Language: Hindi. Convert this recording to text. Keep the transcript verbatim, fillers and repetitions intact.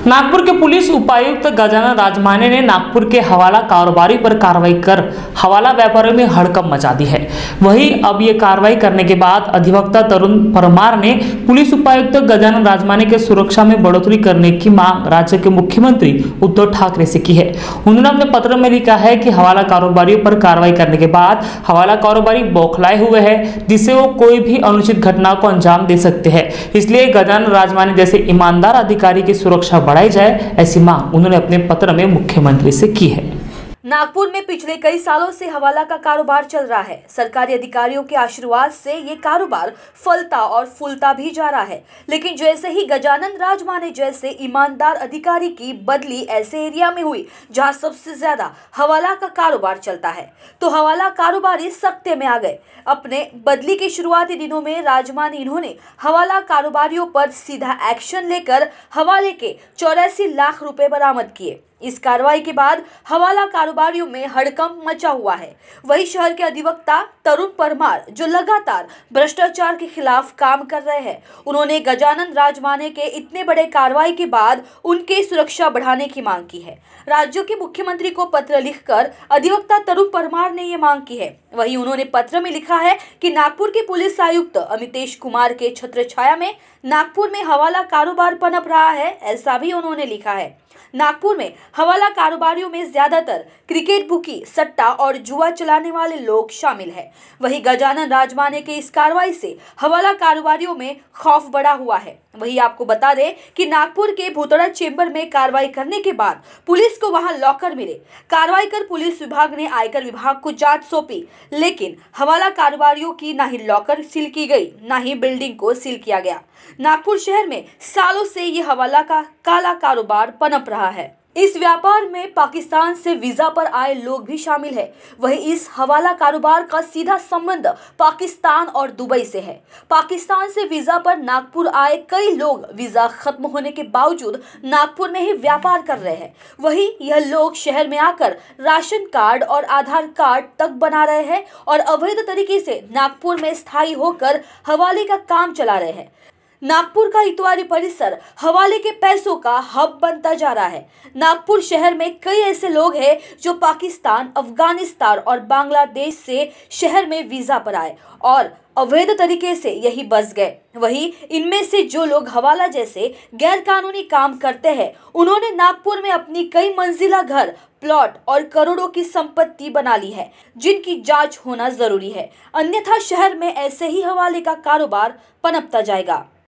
नागपुर के पुलिस उपायुक्त गजानन राजमाने ने नागपुर के हवाला कारोबारी पर कार्रवाई कर हवाला व्यापारियों में हड़कंप मचा दी है। वहीं अब ये कार्रवाई करने के बाद अधिवक्ता तरुण परमार ने पुलिस उपायुक्त गजानन राजमाने के सुरक्षा में बढ़ोतरी करने की मांग राज्य के मुख्यमंत्री उद्धव ठाकरे से की है। उन्होंने अपने पत्र में लिखा है कि हवाला कारोबारियों पर कार्रवाई करने के बाद हवाला कारोबारी बौखलाए हुए हैं, जिससे वो कोई भी अनुचित घटना को अंजाम दे सकते हैं। इसलिए गजानन राजमाने जैसे ईमानदार अधिकारी की सुरक्षा बढ़ाई जाए, ऐसी मांग उन्होंने अपने पत्र में मुख्यमंत्री से की है। नागपुर में पिछले कई सालों से हवाला का कारोबार चल रहा है। सरकारी अधिकारियों के आशीर्वाद से ये कारोबार फलता और फूलता भी जा रहा है, लेकिन जैसे ही गजानन राजमाने जैसे ईमानदार अधिकारी की बदली ऐसे एरिया में हुई जहां सबसे ज्यादा हवाला का कारोबार चलता है, तो हवाला कारोबारी सख्ते में आ गए। अपने बदली के शुरुआती दिनों में राजमाने इन्होंने हवाला कारोबारियों पर सीधा एक्शन लेकर हवाले के चौरासी लाख रुपए बरामद किए। इस कार्रवाई के बाद हवाला कारोबारियों में हड़कंप मचा हुआ है। वही शहर के अधिवक्ता तरुण परमार, जो लगातार भ्रष्टाचार के खिलाफ काम कर रहे हैं, उन्होंने गजानन राजमाने के इतने बड़े कार्रवाई के बाद उनकी सुरक्षा बढ़ाने की मांग की है। राज्यों के मुख्यमंत्री को पत्र लिखकर अधिवक्ता तरुण परमार ने ये मांग की है। वहीं उन्होंने पत्र में लिखा है कि नागपुर के पुलिस आयुक्त अमितेश कुमार के छत्रछाया में नागपुर में हवाला कारोबार पनप रहा है, ऐसा भी उन्होंने लिखा है। नागपुर में हवाला कारोबारियों में ज्यादातर क्रिकेट बुकी, सट्टा और जुआ चलाने वाले लोग शामिल हैं। वहीं गजानन राजमाने के इस कार्रवाई से हवाला कारोबारियों में खौफ बढ़ा हुआ है। वहीं आपको बता दें कि नागपुर के भूतड़ा चेंबर में कार्रवाई करने के बाद पुलिस को वहां लॉकर मिले। कार्रवाई कर पुलिस विभाग ने आयकर विभाग को जांच सौंपी, लेकिन हवाला कारोबारियों की ना ही लॉकर सील की गई, ना ही बिल्डिंग को सील किया गया। नागपुर शहर में सालों से ये हवाला का काला कारोबार पनप रहा है। इस व्यापार में पाकिस्तान से वीजा पर आए लोग भी शामिल है। वहीं इस हवाला कारोबार का सीधा संबंध पाकिस्तान और दुबई से है। पाकिस्तान से वीजा पर नागपुर आए कई लोग वीजा खत्म होने के बावजूद नागपुर में ही व्यापार कर रहे हैं। वहीं यह लोग शहर में आकर राशन कार्ड और आधार कार्ड तक बना रहे हैं और अवैध तरीके से नागपुर में स्थायी होकर हवाले का काम चला रहे हैं। नागपुर का इतवारी परिसर हवाले के पैसों का हब बनता जा रहा है। नागपुर शहर में कई ऐसे लोग हैं जो पाकिस्तान, अफगानिस्तान और बांग्लादेश से शहर में वीजा पर आए और अवैध तरीके से यही बस गए। वहीं इनमें से जो लोग हवाला जैसे गैरकानूनी काम करते हैं, उन्होंने नागपुर में अपनी कई मंजिला घर, प्लॉट और करोड़ों की संपत्ति बना ली है, जिनकी जांच होना जरूरी है। अन्यथा शहर में ऐसे ही हवाले का कारोबार पनपता जाएगा।